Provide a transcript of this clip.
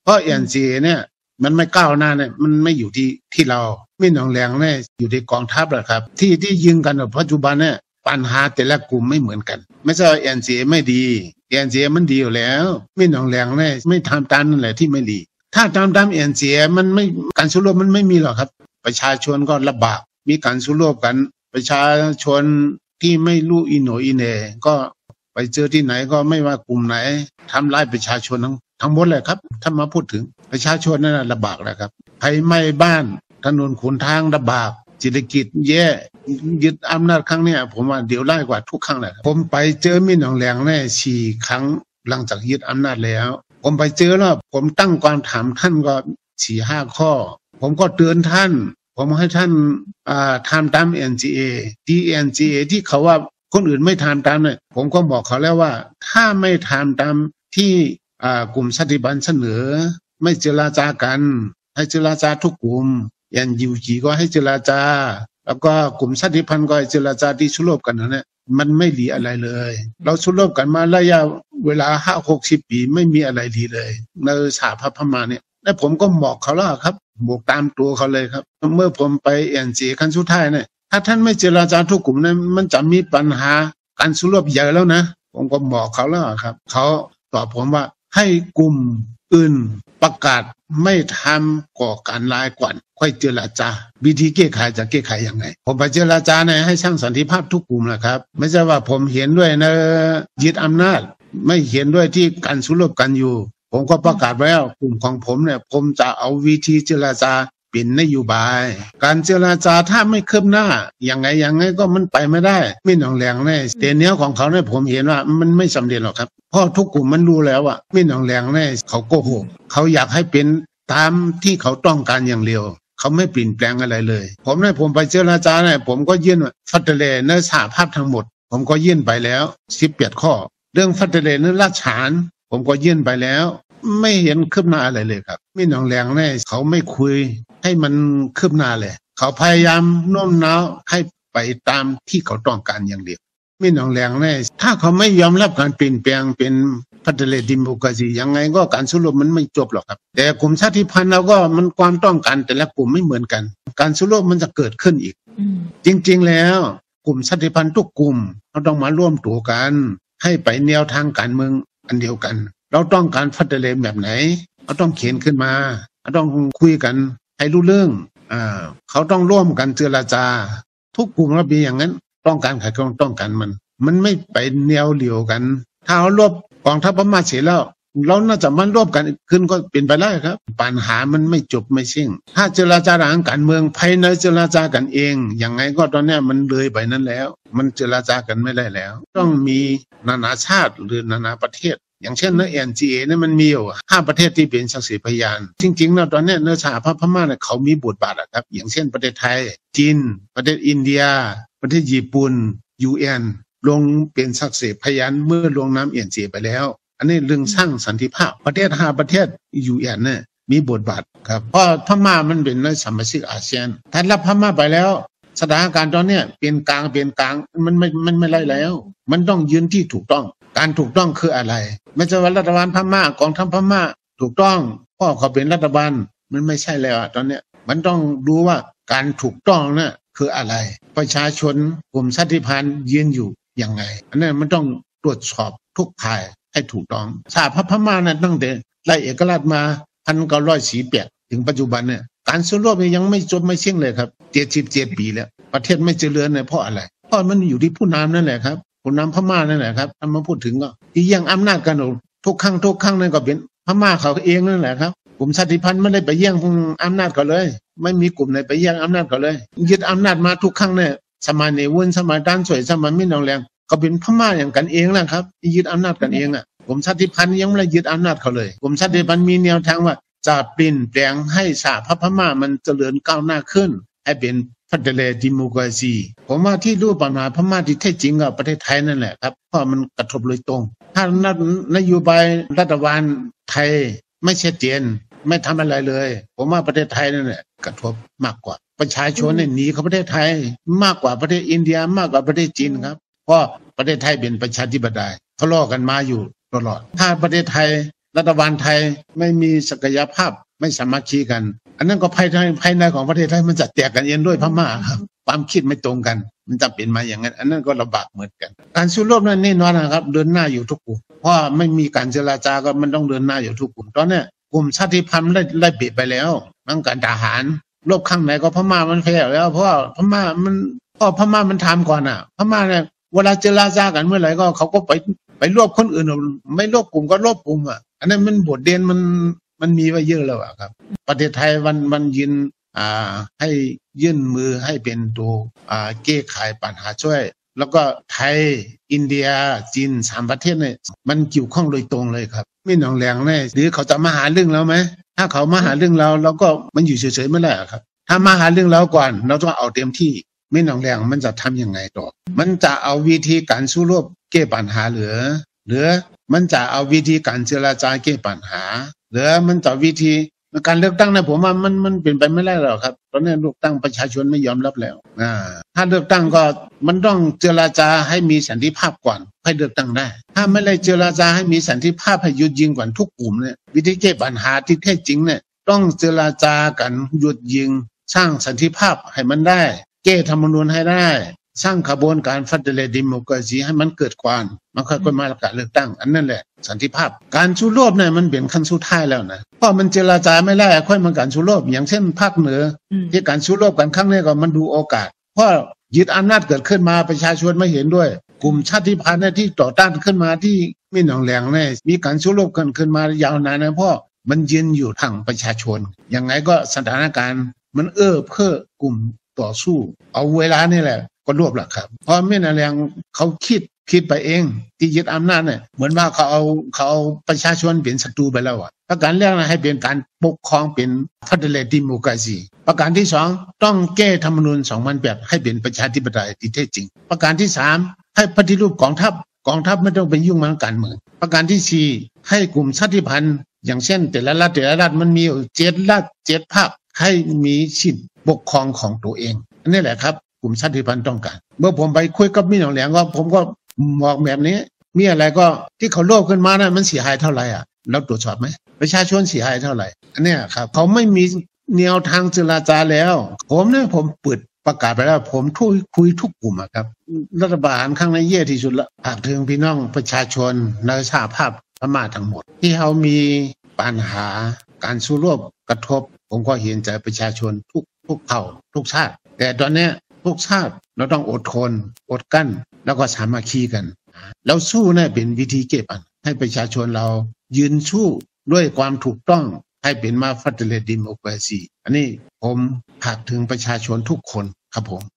ราะ NCA เนี่ยมันไม่ก้าวหน้าเนี่ยมันไม่อยู่ที่เรามีหนองแหลงเนี่ยอยู่ที่กองทัพแหละครับที่ยิงกันในปัจจุบันเนี่ยปัญหาแต่ละกลุ่มไม่เหมือนกันไม่ใช่ NCA ไม่ดี NCA มันดีอยู่แล้วมีหนองแหลงเนี่ยไม่ทำตามนั่นแหละที่ไม่ดีถ้าตาม NCA มันไม่การสู้รบมันไม่มีหรอกครับประชาชนก็ลำบากมีการสู้รบกันประชาชนที่ไม่รู้อีโหนอีเหน่ก็ไปเจอที่ไหนก็ไม่ว่ากลุ่มไหนทำร้ายประชาชนทั้งหมดเลยครับถ้ามาพูดถึงประชาชนนั่นลำบากแล้วครับไฟไหม้บ้านถนนขนทางลำบากเศรษฐกิจแย่ยึดอำนาจครั้งนี้ผมว่าเดี๋ยวไล่กว่าทุกครั้งเลยผมไปเจอมีหนองแหลงเนี่ย4 ครั้งหลังจากยึดอำนาจแล้วผมไปเจอแล้วผมตั้งความถามท่านก็4-5 ข้อผมก็เตือนท่านผมให้ท่านทำตาม NCA ที่ NCA ที่เขาว่าคนอื่นไม่ทำตามเนี่ยผมก็บอกเขาแล้วว่าถ้าไม่ทำตามที่กลุ่มชาติพันธุ์เสนอไม่เจรจากันให้เจรจาทุกกลุ่มUG ก็ให้เจรจาแล้วก็กลุ่มชาติพันธุ์ก็ให้เจรจาที่สู้รบกันนะมันไม่ดีอะไรเลยเราสู้รบกันมาระยะเวลา50-60 ปีไม่มีอะไรดีเลยในสหภาพพม่าเนี่ยและผมก็บอกเขาแล้วครับบอกตามตัวเขาเลยครับเมื่อผมไป NCA ครั้งสุดท้ายเนี่ยถ้าท่านไม่เจรจาทุกกลุ่มนั้นมันจะมีปัญหาการสู้รบใหญ่แล้วนะผมก็บอกเขาแล้วครับเขาตอบผมว่าให้กลุ่มอื่นประกาศไม่ทำก่อการร้ายก่อนค่อยเจรจาวิธีแก้ไขจะแก้ไขยังไงผมไปเจรจาเนี่ยให้สร้างสันติภาพทุกกลุ่มแหละครับไม่ใช่ว่าผมเห็นด้วยนะยึดอำนาจไม่เห็นด้วยที่การสู้รบกันอยู่ผมก็ประกาศไว้ว่ากลุ่มของผมเนี่ยผมจะเอาวิธีเจรจาเป็นนโยบายการเจรจาถ้าไม่คืบหน้ายังไงก็มันไปไม่ได้มีหนองแหลงเนี่ยเตียนเนี้ยของเขาเนี่ยผมเห็นว่ามันไม่สำเร็จหรอกครับเพราะทุกกลุ่มมันรู้แล้วว่ามีหนองแหลงเนี่ยเขาโกหกเขาอยากให้เป็นตามที่เขาต้องการอย่างเดียวเขาไม่เปลี่ยนแปลงอะไรเลยผมไปเจรจาเนี่ยผมก็ยื่นฟัดเลในสหภาพทั้งหมดผมก็ยื่นไปแล้ว18 ข้อเรื่องฟัดเลในราชฉานผมก็ยื่นไปแล้วไม่เห็นคืบหน้าอะไรเลยครับมีหนองแหลงเนี่ยเขาไม่คุยให้มันคืบหน้าเลยเขาพยายามโน้มน้าวให้ไปตามที่เขาต้องการอย่างเดียวมีหนองแหลงเนี่ยถ้าเขาไม่ยอมรับการเปลี่ยนแปลงเป็นพัฒนาดิโมคราซียังไงก็การสู้รบมันไม่จบหรอกครับแต่กลุ่มชาติพันธุ์เราก็มันความต้องการแต่ละกลุ่มไม่เหมือนกันการสู้รบมันจะเกิดขึ้นอีกจริงๆแล้วกลุ่มชาติพันธุ์ทุกกลุ่มเราต้องมาร่วมตัวกันให้ไปแนวทางการเมืองอันเดียวกันเราต้องการพัฒนาแบบไหนเราต้องเขียนขึ้นมาเราต้องคุยกันให้รู้เรื่องเขาต้องร่วมกันเจรจาทุกกลุ่มเราเป็นอย่างนั้นต้องการใครก็ต้องการมันไม่ไปแนวเดียวกันถ้าเรารบกองทัพพม่าเสร็จแล้วเราน่าจะมันรบกันขึ้นก็เป็นไปได้ครับปัญหามันไม่จบไม่สิ้นถ้าเจรจาทางการเมืองภายในเจรจากันเองยังไงก็ตอนนี้มันเลยไปนั้นแล้วมันเจรจากันไม่ได้แล้วต้องมีนานาชาติหรือนานาประเทศอย่างเช่นใน NCA เนี่ยมันมีอยู่5 ประเทศที่เป็นสักขีพยานจริงๆแล้วตอนนี้ในสหภาพพม่าเนี่ยเขามีบทบาทครับอย่างเช่นประเทศไทยจีนประเทศอินเดียประเทศญี่ปุ่น UN ลงเป็นสักขีพยานเมื่อลงนาม NCA ไปแล้วอันนี้เรื่องสร้างสันติภาพประเทศ5 ประเทศ UN เนี่ยมีบทบาทครับเพราะพม่ามันเป็นในสมาชิกอาเซียนถ้ารับพม่าไปแล้วสถานการณ์ตอนนี้เป็นกลางมันไม่ไล่แล้วมันต้องยืนที่ถูกต้องการถูกต้องคืออะไรไม่ใช่ว่ารัฐบาลพม่ากองทัพพม่าถูกต้องเพราะเขาเป็นรัฐบาลมันไม่ใช่แล้วตอนนี้มันต้องดูว่าการถูกต้องน่ะคืออะไรประชาชนกลุ่มชาติพันธุ์ยืนอยู่ยังไงอันนั้นมันต้องตรวจสอบทุกฝ่ายให้ถูกต้องสหภาพพม่านั้นตั้งแต่ไล่เอกราชมา1948ถึงปัจจุบันเนี่ยการสู้รบยังไม่จบไม่สิ้นเลยครับ77 ปีแล้วประเทศไม่เจริญเนี่ยเพราะอะไรเพราะมันอยู่ที่ผู้นำนั่นแหละครับผู้นำพม่านั่นแหละครับถ้ามาพูดถึงก็ที่แย่งอำนาจกันทุกครั้งนั่นก็เป็นพม่าเขาเองนั่นแหละครับกลุ่มชาติพันธุ์ไม่ได้ไปแย่งอำนาจเขาเลยไม่มีกลุ่มไหนไปแย่งอำนาจเขาเลยยึดอำนาจมาทุกครั้งเนี่ยสมัยเนวุ่นสมัยด้านสวยสมัยมินองแรงก็เป็นพม่าอย่างกันเองนะครับที่ยึดอำนาจกันเองกลุ่มชาติพันธุ์ยังไม่ได้ยึดอำนาจเขาเลยกลุ่มชาติพันธุ์มีแนวทางว่าจะเปลี่ยนแปลงให้สหภาพพม่ามันเจริญก้าวหน้าขึ้นให้เป็นพัฒนาดิโมคราซีผมว่าที่รู้ปัญหาพม่าที่แท้จริงกับประเทศไทยนั่นแหละครับเพราะมันกระทบโดยตรงถ้านโยบายรัฐบาลไทยไม่ชัดเจนไม่ทำอะไรเลยผมว่าประเทศไทยนั่นแหละกระทบมากกว่าประชาชนเนี่ยหนีเข้าประเทศไทยมากกว่าประเทศอินเดียมากกว่าประเทศจีนครับเพราะประเทศไทยเป็นประชาธิปไตยทะเลาะกันมาอยู่ตลอดถ้าประเทศไทยรัฐบาลไทยไม่มีศักยภาพไม่สามัคคีกันอันนั้นก็ภายในของประเทศไทยมันจะแตกกันเองด้วยพม่าครับความคิดไม่ตรงกันมันจะเป็นมาอย่างนั้นอันนั้นก็ลำบากเหมือนกันการสู้รบนั้นแน่นอนนะครับเดินหน้าอยู่ทุกกลุ่มเพราะไม่มีการเจรจาก็มันต้องเดินหน้าอยู่ทุกกลุ่มตอนนี้กลุ่มชาติพันธุ์ไล่ปิดไปแล้วทั้งการทหารรบข้างไหนก็พม่ามันแพ้แล้วเพราะพม่ามันทำก่อนพม่าเนี่ยเวลาเจรจากันเมื่อไหร่ก็เขาก็ไปรบคนอื่นไม่รบกลุ่มก็รบกลุ่มอันนั้นมันบทเรียนมันมีไว้เยอะแล้วครับประเทศไทยวันยืนให้ยื่นมือให้เป็นตัวแก้ไขปัญหาช่วยแล้วก็ไทยอินเดียจีน3 ประเทศเนี่ยมันเกี่ยวข้องโดยตรงเลยครับไม่หนองแหลงเนี่ยหรือเขาจะมาหาเรื่องเราไหมถ้าเขามาหาเรื่องเราก็มันอยู่เฉยๆไม่ได้ครับถ้ามาหาเรื่องเราก่อนเราต้องเอาเต็มที่ไม่หนองแหลงมันจะทำยังไงต่อมันจะเอาวิธีการสู้รบแก้ปัญหาหรือมันจะเอาวิธีการเจรจาแก้ปัญหาหรือมันจะวิธีการเลือกตั้งนะผมว่ามันเป็นไปไม่ได้หรอกครับตอนนี้เลือกตั้งประชาชนไม่ยอมรับแล้วถ้าเลือกตั้งก็มันต้องเจรจาให้มีสันติภาพก่อนให้เลือกตั้งได้ถ้าไม่ได้เจรจาให้มีสันติภาพให้หยุดยิงก่อนทุกกลุ่มเนี่ยวิธีแก้ปัญหาที่แท้จริงเนี่ยต้องเจรจากันหยุดยิงสร้างสันติภาพให้มันได้แก้ธรรมนูญให้ได้สร้างขบวนการฟัดเดลดิโมกราซีให้มันเกิดก่อนมันค่อยมาการเลือกตั้งอันนั้นแหละสันติภาพการสู้รบเนี่ยมันเป็นขั้นสุดท้ายแล้วนะเพราะมันเจรจาไม่ได้ค่อยมาการสู้รบอย่างเช่นภาคเหนือที่การสู้รบกันครั้งนี้ก็มันดูโอกาสเพราะยึดอำนาจเกิดขึ้นมาประชาชนไม่เห็นด้วยกลุ่มชาติพันธุ์ที่ต่อต้านขึ้นมาที่มีหนองแหลงเนี่ยมีการสู้รบกันขึ้นมายาวนานนะเพราะมันยืนอยู่ทางประชาชนยังไงก็สถานการณ์มันเพื่อกลุ่มต่อสู้เอาเวลานี่แหละก็รวบหลักครับเพราะไม่นานแรงเขาคิดไปเองที่ยึดอำนาจเนี่ยเหมือนว่าเขาเอาประชาชนเป็นศัตรูไปแล้วประการแรกนะให้เป็นการปกครองเป็นฟัดเดลดิโมกราซีประการที่2ต้องแก้ธรรมนูญ2008ให้เป็นประชาธิปไตยที่แท้จริงประการที่3ให้ปฏิรูปกองทัพไม่ต้องไปยุ่งกับการเมืองประการที่4ให้กลุ่มชาติพันธุ์อย่างเช่นแต่ละรัฐมันมี7 รัฐ 7 ภาคให้มีสิทธิปกครองของตัวเองอันนี้แหละครับกลุ่มชาติพันธุ์ต้องการเมื่อผมไปคุยกับมีหนองแหลงก็ผมก็บอกแบบนี้มีอะไรก็ที่เขาโลภขึ้นมานะมันเสียหายเท่าไหร่เราตรวจสอบไหมประชาชนเสียหายเท่าไหร่อันนี้ครับเขาไม่มีแนวทางเจรจาแล้วผมเปิดประกาศไปแล้วผมคุยทุกกลุ่มครับรัฐบาลข้างในเย่ที่สุดละฝากถึงพี่น้องประชาชนในสหภาพพม่าทั้งหมดที่เขามีปัญหาการสู้รบกระทบผมก็เห็นใจประชาชนทุกเผ่าทุกชาติแต่ตอนนี้ทุกชาติเราต้องอดทนอดกั้นแล้วก็สามัคคีกันแล้วสู้เนี่ยเป็นวิธีเก็บอันให้ประชาชนเรายืนสู้ด้วยความถูกต้องให้เป็นมาฟัดเดลดิโมกราซีอันนี้ผมฝากถึงประชาชนทุกคนครับผม